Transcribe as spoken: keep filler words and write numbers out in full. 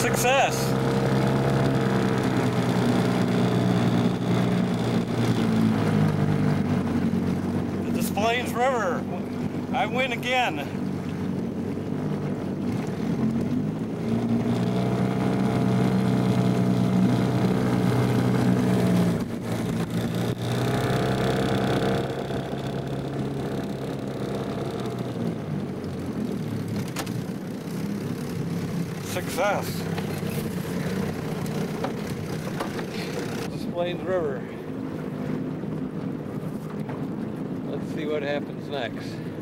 Success. The Des Plaines River. I win again. Success. Des Plaines River. Let's see what happens next.